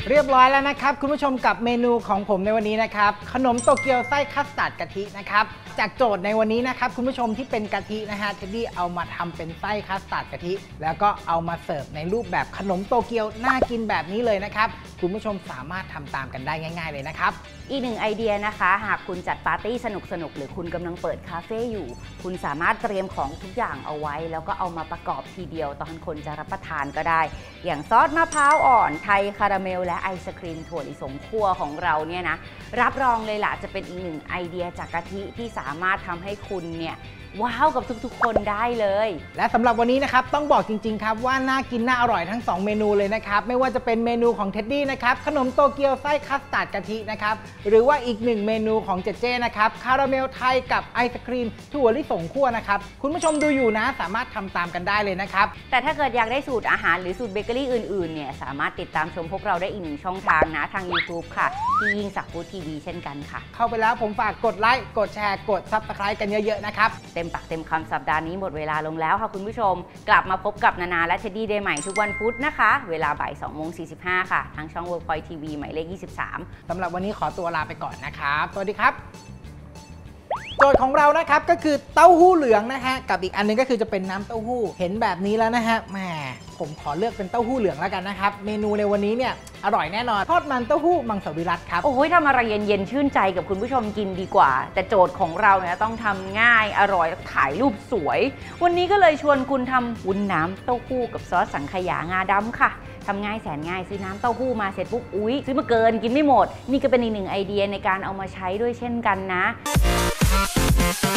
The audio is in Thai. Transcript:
เรียบร้อยแล้วนะครับคุณผู้ชมกับเมนูของผมในวันนี้นะครับขนมโตเกียวไส้คัสตาร์ดกะทินะครับจากโจทย์ในวันนี้นะครับคุณผู้ชมที่เป็นกะทินะฮะเท็ดดี้เอามาทำเป็นไส้คัสตาร์ดกะทิแล้วก็เอามาเสิร์ฟในรูปแบบขนมโตเกียวน่ากินแบบนี้เลยนะครับคุณผู้ชมสามารถทำตามกันได้ง่ายๆเลยนะครับอีกหนึ่งไอเดียนะคะหากคุณจัดปาร์ตี้สนุกๆหรือคุณกำลังเปิดคาเฟ่อยู่คุณสามารถเตรียมของทุกอย่างเอาไว้แล้วก็เอามาประกอบทีเดียวตอนคนจะรับประทานก็ได้อย่างซอสมะพร้าวอ่อนไทยคาราเมลและไอศครีมถั่วลิสงคั่วของเราเนี่ยนะรับรองเลยล่ะจะเป็นอีกหนึ่งไอเดียจากกะทิที่สามารถทำให้คุณเนี่ยว้าวกับทุกๆคนได้เลยและสำหรับวันนี้นะครับต้องบอกจริงๆครับว่าน่ากินน่าอร่อยทั้ง2เมนูเลยนะครับไม่ว่าจะเป็นเมนูของเท็ดดี้นะครับขนมโตเกียวไส้คัสตาร์ดกะทินะครับหรือว่าอีก1เมนูของเจเจนะครับคาราเมลไทยกับไอศครีมถั่วลิสงคั่วนะครับคุณผู้ชมดูอยู่นะสามารถทำตามกันได้เลยนะครับแต่ถ้าเกิดอยากได้สูตรอาหารหรือสูตรเบเกอรี่อื่นๆเนี่ยสามารถติดตามชมพวกเราได้อีก1ช่องทางนะทาง YouTube ค่ะที่ยิ่งศักดิ์ฟู้ดทีวีเช่นกันค่ะเข้าไปแล้วผมฝากกดไลค์กดแชร์กด Subscribe กันเยอะๆนะครับเต็มปากเต็มคำสัปดาห์นี้หมดเวลาลงแล้วค่ะคุณผู้ชมกลับมาพบกับนานาและเท็ดดี้ได้ใหม่ทุกวันพุธนะคะเวลาบ่าย 2:45 ค่ะทางช่อง Workpoint TV หมายเลข 23 สำหรับวันนี้ขอตัวลาไปก่อนนะครับสวัสดีครับโจทย์ของเรานะครับก็คือเต้าหู้เหลืองนะฮะกับอีกอันนึงก็คือจะเป็นน้ำเต้าหู้เห็นแบบนี้แล้วนะฮะแหมผมขอเลือกเป็นเต้าหู้เหลืองแล้วกันนะครับเมนูในวันนี้เนี่ยอร่อยแน่นอนทอดมันเต้าหู้มังสวิรัติครับโอ้ยทำอะไรเย็นๆชื่นใจกับคุณผู้ชมกินดีกว่าแต่โจทย์ของเราเนี่ยต้องทำง่ายอร่อยถ่ายรูปสวยวันนี้ก็เลยชวนคุณทำวุ้นน้ำเต้าหู้กับซอสสังขยางาดำค่ะทำง่ายแสนง่ายซื้อน้ำเต้าหู้มาเสร็จปุ๊บอุ๊ยซื้อมาเกินกินไม่หมดนี่ก็เป็นอีกหนึ่งไอเดียในการเอามาใช้ด้วยเช่นกันนะ